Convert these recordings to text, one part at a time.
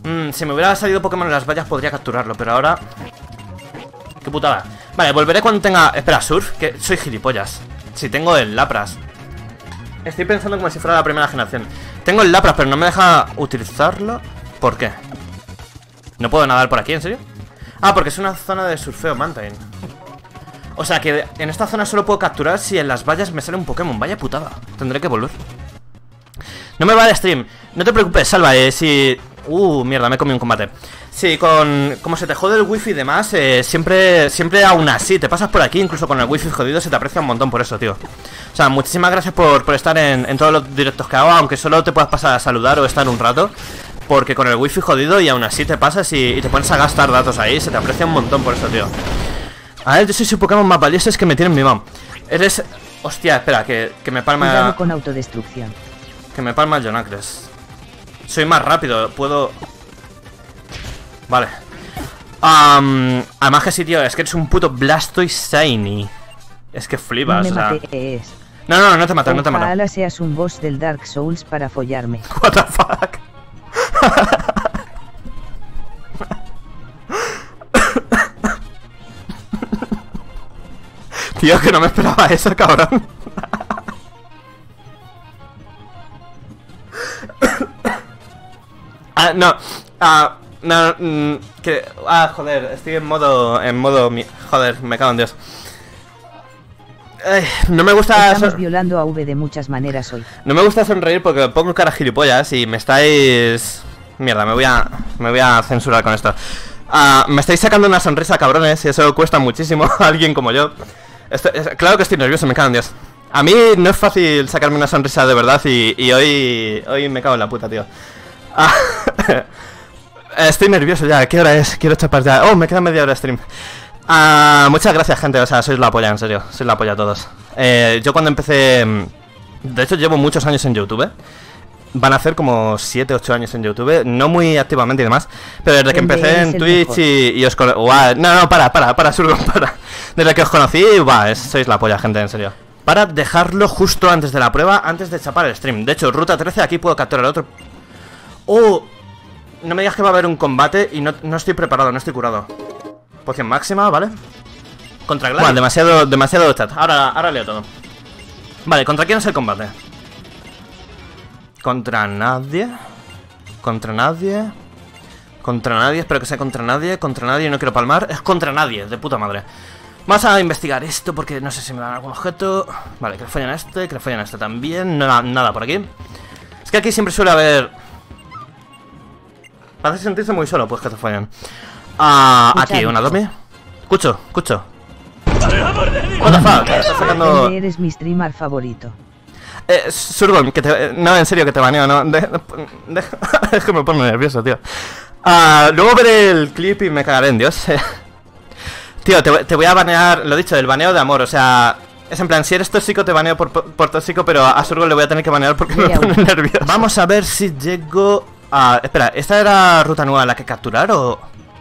Si me hubiera salido Pokémon en las vallas podría capturarlo, pero ahora... Qué putada. Vale, volveré cuando tenga... Espera, Surf, que soy gilipollas. Si tengo el Lapras. Estoy pensando como si fuera la primera generación. Tengo el Lapras, pero no me deja utilizarlo. ¿Por qué? ¿No puedo nadar por aquí, en serio? Ah, porque es una zona de surfeo mountain. O sea que en esta zona solo puedo capturar si en las vallas me sale un Pokémon. Vaya putada. Tendré que volver. No me va el stream. No te preocupes, Salva, si... mierda, me he comido un combate. Sí, como se te jode el wifi y demás, siempre aún así te pasas por aquí, incluso con el wifi jodido, se te aprecia un montón por eso, tío. O sea, muchísimas gracias por estar en todos los directos que hago, aunque solo te puedas pasar a saludar o estar un rato. Porque con el wifi jodido y aún así te pasas y te pones a gastar datos ahí, se te aprecia un montón por eso, tío. A ver, yo soy su Pokémon más valioso, es que me tienen mimado. Eres... Hostia, espera, que me palma... Cuidado con autodestrucción. Que me palma el Jonacres. Soy más rápido, puedo... Vale. Además que sí, tío, es que eres un puto Blastoise Shiny. Es que flipas, no me o sea... mates. No te mato, no te mato. Ojalá seas un boss del Dark Souls para follarme. What the fuck. Tío, que no me esperaba eso, cabrón. Joder, estoy en modo... Joder, me cago en Dios. No me gusta... Estamos violando a V de muchas maneras hoy. No me gusta sonreír porque pongo cara gilipollas y me estáis... Mierda, me voy a censurar con esto. Me estáis sacando una sonrisa, cabrones, y eso cuesta muchísimo a alguien como yo. Claro que estoy nervioso, me cago en Dios. A mí no es fácil sacarme una sonrisa de verdad y hoy me cago en la puta, tío. Estoy nervioso ya, ¿qué hora es? Quiero chapar ya. Oh, me queda media hora de stream. Muchas gracias, gente, o sea, sois la polla, en serio. Sois la polla a todos. Yo cuando empecé... De hecho, llevo muchos años en YouTube. Van a hacer como 7, 8 años en YouTube. No muy activamente y demás. Pero desde que empecé en Twitch y os conocí... No, para, Surgon, para. Desde que os conocí, sois la polla, gente, en serio. Para dejarlo justo antes de la prueba, antes de chapar el stream. De hecho, ruta 13, aquí puedo capturar otro... No me digas que va a haber un combate y no estoy preparado, no estoy curado. Poción máxima, ¿vale? Contra Gladys. Bueno, demasiado chat. Ahora leo todo. Vale, ¿contra quién es el combate? Contra nadie. Contra nadie. Contra nadie, espero que sea contra nadie. Contra nadie, no quiero palmar. Es contra nadie, de puta madre. Vamos a investigar esto porque no sé si me dan algún objeto. Vale, que le follen a este, que le follen a este también. Nada por aquí. Es que aquí siempre suele haber... Parece sentirse muy solo, pues que te follen. Aquí, una domi. Escucho. What the fuck, estás sacando... Eres mi streamer favorito. Surgon, que te... No, en serio, que te baneo, no. Es que me pone nervioso, tío. Luego veré el clip y me cagaré en Dios. Tío, te voy a banear, lo dicho, el baneo de amor, o sea... Es en plan, si eres tóxico te baneo por tóxico, pero a Surgon le voy a tener que banear porque me pone nervioso. Vamos a ver si llego... espera, ¿esta era ruta nueva la que capturar o...?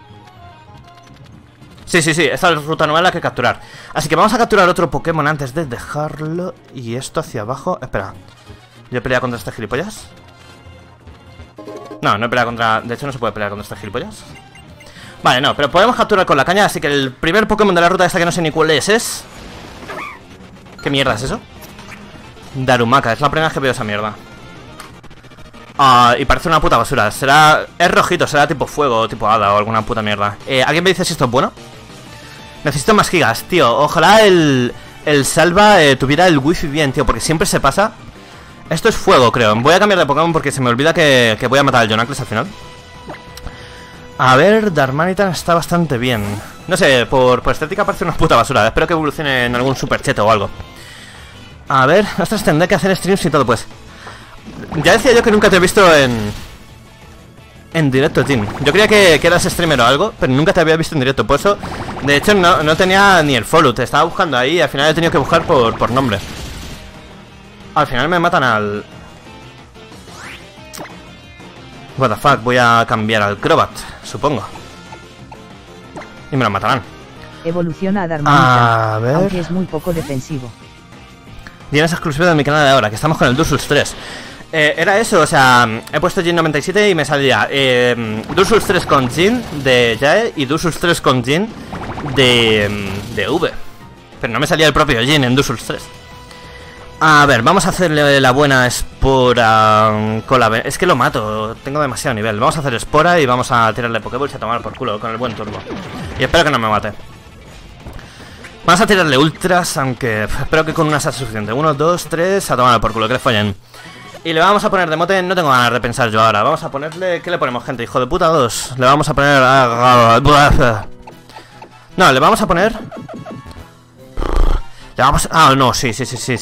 Sí, esta es ruta nueva la que capturar. Así que vamos a capturar otro Pokémon antes de dejarlo. Y esto hacia abajo... Espera, ¿yo he peleado contra este gilipollas? No he peleado contra... De hecho no se puede pelear contra este gilipollas. Vale, no, pero podemos capturar con la caña. Así que el primer Pokémon de la ruta esta que no sé ni cuál es... ¿Qué mierda es eso? Darumaka, es la primera vez que veo esa mierda. Y parece una puta basura. Es rojito, será tipo fuego, tipo hada o alguna puta mierda. ¿Alguien me dice si esto es bueno? Necesito más gigas, tío. Ojalá el Salva tuviera el wifi bien, tío, porque siempre se pasa. Esto es fuego, creo. Voy a cambiar de Pokémon porque se me olvida que voy a matar al Jonacles al final. A ver, Darmanitan está bastante bien. No sé, por estética parece una puta basura. Espero que evolucione en algún supercheto o algo. A ver, ostras, tendré que hacer streams y todo, pues. Ya decía yo que nunca te he visto en directo, Tim. Yo creía que eras streamer o algo, pero nunca te había visto en directo. Por eso, de hecho, no tenía ni el follow. Te estaba buscando ahí y al final he tenido que buscar por nombre. Al final me matan al... What the fuck, voy a cambiar al Crobat, supongo. Y me lo matarán. Evoluciona a Darmanitan, a ver... aunque es muy poco defensivo. Tienes exclusiva de mi canal de ahora, que estamos con el Dursus 3. Era eso, o sea, he puesto Jin 97 y me salía Dusus 3 con Jin de Jae y Dusus 3 con Jin de V. Pero no me salía el propio Jin en Dusus 3. A ver, vamos a hacerle la buena espora con la... Es que lo mato, tengo demasiado nivel. Vamos a hacer espora y vamos a tirarle Pokéballs y a tomar por culo con el buen turbo. Y espero que no me mate. Vamos a tirarle ultras, aunque espero que con una sea suficiente. 1, 2, 3, a tomar por culo, que le follen. Y le vamos a poner de mote, no tengo ganas de pensar yo ahora. Vamos a ponerle... ¿Qué le ponemos, gente? Hijo de puta 2. Le vamos a poner... No, le vamos a poner... Le vamos... Ah, no, sí.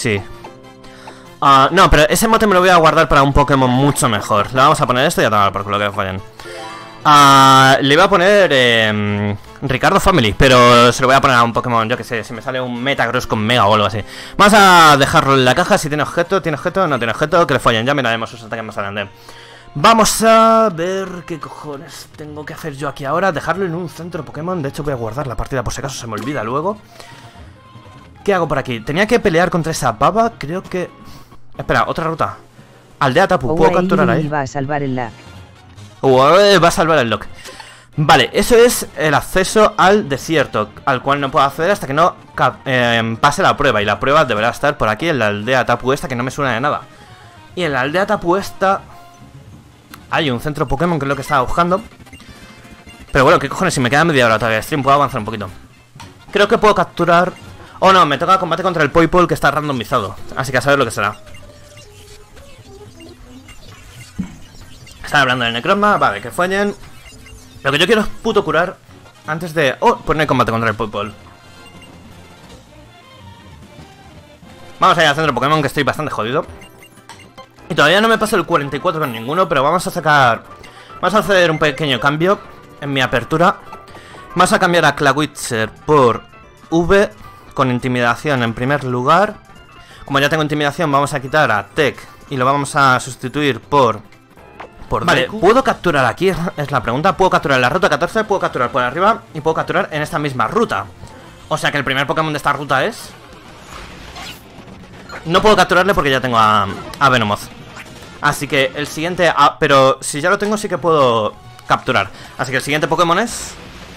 No, pero ese mote me lo voy a guardar para un Pokémon mucho mejor. Le vamos a poner esto y a tomar por culo, que le fallen. Le iba a poner Ricardo Family, pero se lo voy a poner a un Pokémon, yo que sé, si me sale un Metagross con Mega o algo así. Vamos a dejarlo en la caja, si tiene objeto, no tiene objeto, que le fallen, ya miraremos sus ataques más adelante. Vamos a ver qué cojones tengo que hacer yo aquí ahora. Dejarlo en un centro Pokémon, de hecho voy a guardar la partida por si acaso se me olvida luego. ¿Qué hago por aquí? Tenía que pelear contra esa pava, creo que... Espera, otra ruta. Aldea Tapu, ¿puedo capturar ahí? Va a salvar el lag. Va a salvar el lock. Vale, eso es el acceso al desierto, al cual no puedo acceder hasta que no pase la prueba. Y la prueba deberá estar por aquí en la aldea Tapu esta, que no me suena de nada. Y en la aldea Tapu esta hay un centro Pokémon, que es lo que estaba buscando. Pero bueno, ¿qué cojones? Si me queda media hora todavía de stream, puedo avanzar un poquito. Creo que puedo capturar... Oh no, me toca combate contra el Poipole, que está randomizado. Así que a saber lo que será. Están hablando del Necrozma, vale, que fallen. Lo que yo quiero es puto curar antes de... Oh, poner combate contra el Poipole. Vamos a ir al centro Pokémon, que estoy bastante jodido. Y todavía no me paso el 44 con ninguno, pero vamos a sacar... Vamos a hacer un pequeño cambio en mi apertura. Vamos a cambiar a Clawitzer por V, con intimidación en primer lugar. Como ya tengo intimidación, vamos a quitar a Tech y lo vamos a sustituir por vale, Deku. ¿Puedo capturar aquí? Es la pregunta. ¿Puedo capturar en la ruta 14? ¿Puedo capturar por arriba? Y puedo capturar en esta misma ruta. O sea que el primer Pokémon de esta ruta es... No puedo capturarle porque ya tengo a Venomoth. Así que el siguiente... pero si ya lo tengo sí que puedo capturar. Así que el siguiente Pokémon es...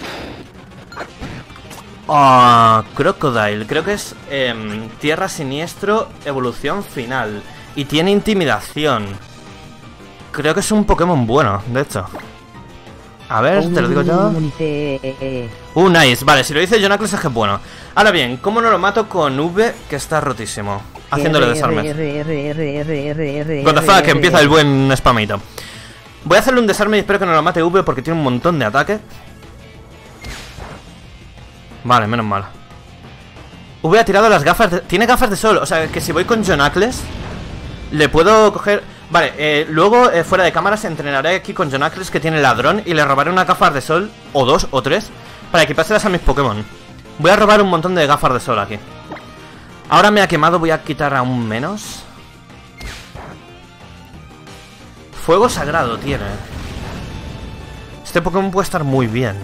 Crocodile. Creo que es Tierra Siniestro, evolución final. Y tiene intimidación. Creo que es un Pokémon bueno, de hecho. A ver, te lo digo yo. Nice. Vale, si lo dice Jonacles es que es bueno. Ahora bien, ¿cómo no lo mato con V, que está rotísimo? Haciéndole desarme. What the fuck, que empieza el buen spamito. Voy a hacerle un desarme y espero que no lo mate V porque tiene un montón de ataque. Vale, menos mal. V ha tirado las gafas de... Tiene gafas de sol, o sea que si voy con Jonacles le puedo coger... Vale, luego fuera de cámaras entrenaré aquí con Jonacles, que tiene ladrón, y le robaré unas gafas de sol, o 2 o 3, para equipárselas a mis Pokémon. Voy a robar un montón de gafas de sol aquí. Ahora me ha quemado, voy a quitar aún menos. Fuego sagrado tiene. Este Pokémon puede estar muy bien.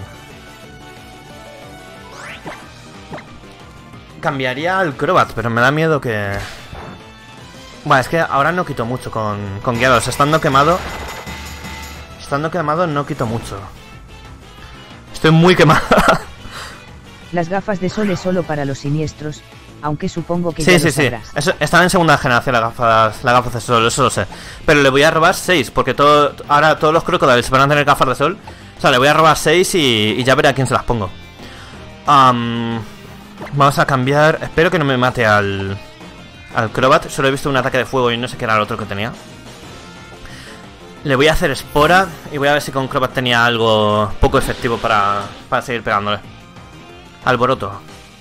Cambiaría al Crobat, pero me da miedo que... Bueno, es que ahora no quito mucho con guiados. Estando quemado no quito mucho. Estoy muy quemado. Las gafas de sol es solo para los siniestros, aunque supongo que sí, ya sí, lo sí. sabrás. Están en segunda generación las gafas de sol, eso lo sé. Pero le voy a robar 6, porque ahora todos los Crocodiles van a tener gafas de sol. O sea, le voy a robar 6 y ya veré a quién se las pongo. Vamos a cambiar... Espero que no me mate al Crobat. Solo he visto un ataque de fuego y no sé qué era el otro que tenía. Le voy a hacer espora y voy a ver si con Crobat tenía algo poco efectivo para seguir pegándole. Alboroto.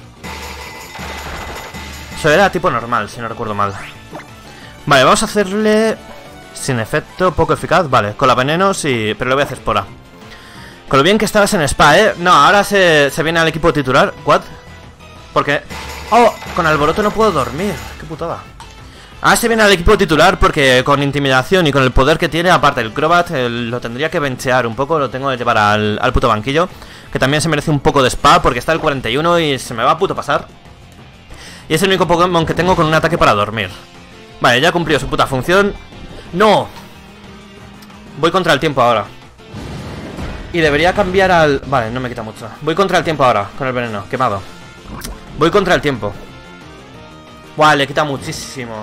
Eso era tipo normal, si no recuerdo mal. Vale, vamos a hacerle... Sin efecto, poco eficaz. Vale, con la veneno sí, pero le voy a hacer espora. Con lo bien que estabas en spa, No, ahora se viene al equipo titular. ¿What? Porque... Oh, con alboroto no puedo dormir. Qué putada. Ahora se viene al equipo titular porque con intimidación y con el poder que tiene, aparte el Crobat, lo tendría que benchear un poco. Lo tengo que llevar al puto banquillo, que también se merece un poco de spa porque está el 41 y se me va a puto pasar. Y es el único Pokémon que tengo con un ataque para dormir. Vale, ya ha cumplido su puta función. ¡No! Voy contra el tiempo ahora. Y debería cambiar al... Vale, no me quita mucho. Voy contra el tiempo ahora, con el veneno, quemado. Voy contra el tiempo. Buah, le quita muchísimo.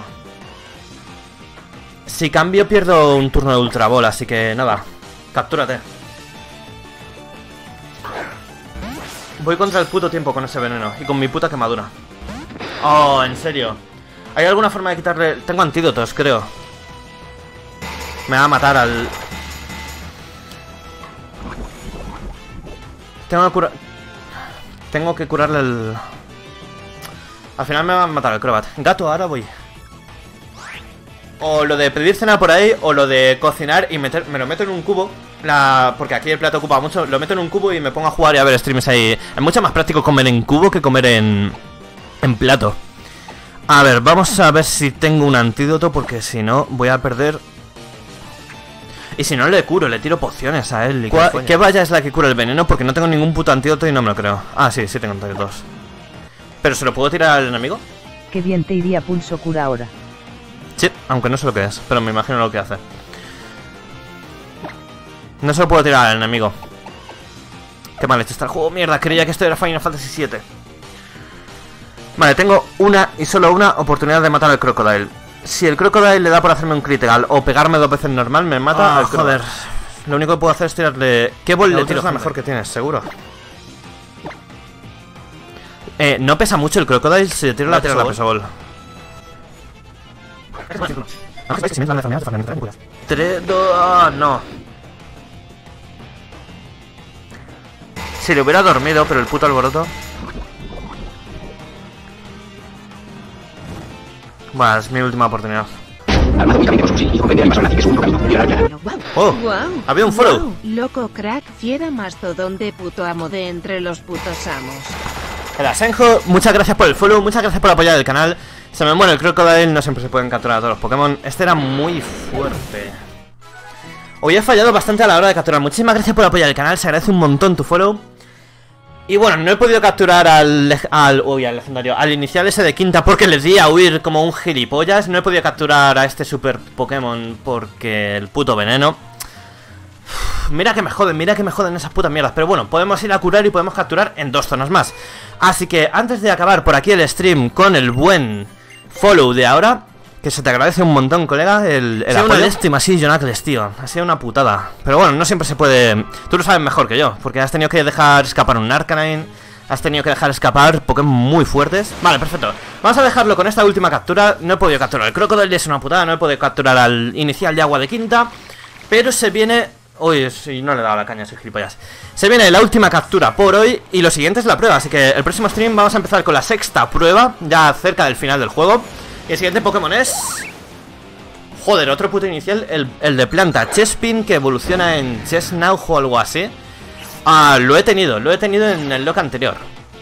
Si cambio pierdo un turno de Ultra Ball, así que nada. Captúrate. Voy contra el puto tiempo con ese veneno y con mi puta quemadura. Oh, en serio. ¿Hay alguna forma de quitarle...? Tengo antídotos, creo. Me va a matar al... Tengo que curarle el... Al final me va a matar el Crobat. Gato, ahora voy. O lo de pedir cena por ahí, o lo de cocinar y me lo meto en un cubo. Porque aquí el plato ocupa mucho. Lo meto en un cubo y me pongo a jugar y a ver streams ahí. Es mucho más práctico comer en cubo que comer en plato. A ver, vamos a ver si tengo un antídoto, porque si no voy a perder. Y si no le curo, le tiro pociones a él. ¿Qué valla es la que cura el veneno? Porque no tengo ningún puto antídoto y no me lo creo. Ah, sí, sí tengo antídotos. ¿Pero se lo puedo tirar al enemigo? Qué bien te iría pulso cura ahora. Sí, aunque no sé lo que es, pero me imagino lo que hace. No se lo puedo tirar al enemigo. Qué mal hecho está el juego, mierda, creía que esto era Final Fantasy VII. Vale, tengo una y solo una oportunidad de matar al Crocodile. Si el Crocodile le da por hacerme un critical o pegarme 2 veces normal, me mata al Crocodile. Joder, lo único que puedo hacer es tirarle... ¿Qué bol le tiro? Es la mejor que tienes, seguro. No pesa mucho el Crocodile, si le tiro la pesa bol. 3, 2... no. Si le hubiera dormido, pero el puto alboroto... Bueno, es mi última oportunidad. Oh, había un follow. Wow, loco crack, fiera mastodonte puto amo de entre los putos amos. El Asenjo, muchas gracias por el follow, muchas gracias por apoyar el canal. Se me muere el Crocodile, no siempre se pueden capturar a todos los Pokémon. Este era muy fuerte. Hoy he fallado bastante a la hora de capturar. Muchísimas gracias por apoyar el canal, se agradece un montón tu follow. Y bueno, no he podido capturar al legendario, al inicial ese de quinta, porque le di a huir como un gilipollas. No he podido capturar a este super Pokémon porque el puto veneno. Mira que me joden esas putas mierdas. Pero bueno, podemos ir a curar y podemos capturar en 2 zonas más. Así que antes de acabar por aquí el stream con el buen follow de ahora, que se te agradece un montón, colega, el apoyo. Lástima, sí, Jonacles, tío. Ha sido una putada. Pero bueno, no siempre se puede... Tú lo sabes mejor que yo, porque has tenido que dejar escapar un Arcanine, has tenido que dejar escapar Pokémon muy fuertes. Vale, perfecto. Vamos a dejarlo con esta última captura. No he podido capturar al Crocodile, es una putada. No he podido capturar al inicial de agua de quinta. Pero se viene... Uy, sí, no le he dado la caña, soy gilipollas. Se viene la última captura por hoy y lo siguiente es la prueba. Así que el próximo stream vamos a empezar con la 6ª prueba, ya cerca del final del juego. Y el siguiente Pokémon es... Joder, otro puto inicial, el de planta, Chespin, que evoluciona en Chesnauj o algo así. Ah, lo he tenido en el lock anterior.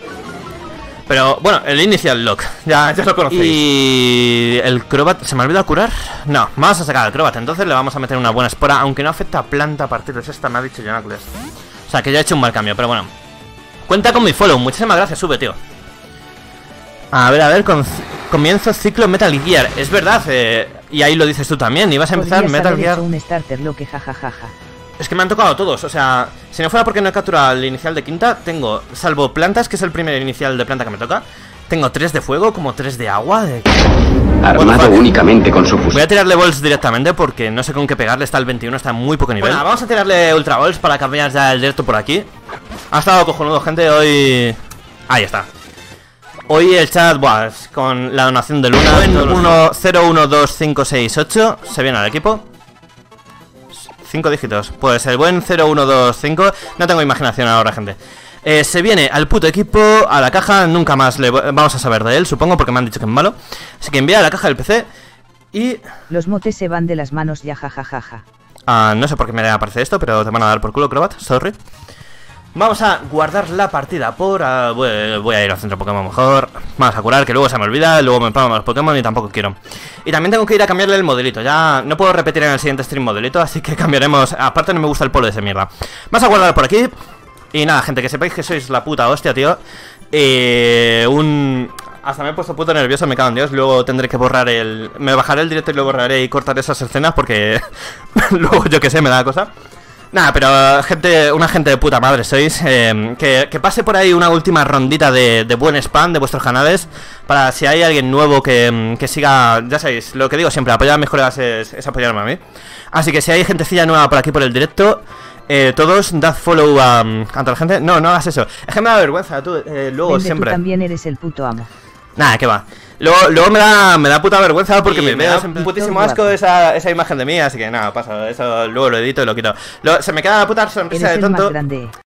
Pero, bueno, el inicial lock, ya lo conocéis. Y... el Crobat, ¿se me ha olvidado curar? No, vamos a sacar al Crobat, entonces le vamos a meter una buena espora, aunque no afecta a planta a partir de esta, me ha dicho Jonacles. O sea, que ya he hecho un mal cambio, pero bueno. Cuenta con mi follow, muchísimas gracias, sube, tío. A ver, comienzo ciclo Metal Gear. Es verdad, y ahí lo dices tú también. Ibas a empezar Metal Gear. Un starter loque, jajajaja. Es que me han tocado todos, o sea, si no fuera porque no he capturado el inicial de quinta, tengo, salvo plantas, que es el primer inicial de planta que me toca, tengo 3 de fuego, como 3 de agua. Armado únicamente con su fusil. Voy a tirarle balls directamente porque no sé con qué pegarle, está el 21, está en muy poco nivel. Bueno, vamos a tirarle ultra balls para cambiar ya el directo por aquí. Ha estado cojonudo, gente, hoy... Ahí está. Hoy el chat, buah, con la donación de Luna 012568 se viene al equipo. 5 dígitos, pues el buen 0125. No tengo imaginación ahora, gente. Se viene al puto equipo, a la caja. Nunca más vamos a saber de él, supongo, porque me han dicho que es malo. Así que envía a la caja del PC. Y... los motes se van de las manos ya, jajajaja. No sé por qué me aparece esto, pero te van a dar por culo, Crobat, sorry. Vamos a guardar la partida por... voy a ir al centro Pokémon mejor. Vamos a curar, que luego se me olvida. Luego me pagan los Pokémon y tampoco quiero. Y también tengo que ir a cambiarle el modelito. Ya no puedo repetir en el siguiente stream modelito, así que cambiaremos. Aparte no me gusta el polo de esa mierda. Vamos a guardar por aquí. Y nada, gente, que sepáis que sois la puta hostia, tío. Hasta me he puesto puto nervioso, me cago en Dios. Luego tendré que borrar el... Me bajaré el directo y lo borraré y cortaré esas escenas porque... luego yo que sé, me da cosa. Nada, pero gente, una gente de puta madre sois. Que pase por ahí una última rondita de buen spam de vuestros canales. Para si hay alguien nuevo que siga... Ya sabéis, lo que digo siempre, apoyar a mis colegas es apoyarme a mí. Así que si hay gentecilla nueva por aquí por el directo... todos dad follow a la gente. No, no hagas eso. Es que me da vergüenza, tú, luego Vende, siempre. Tú también eres el puto amo. Nada, que va. Luego me da puta vergüenza porque me da siempre putísimo todo asco guapo. esa imagen de mí, así que nada, pasa. Eso luego lo edito y lo quito. Se me queda la puta sonrisa Eres de el más tonto. grande.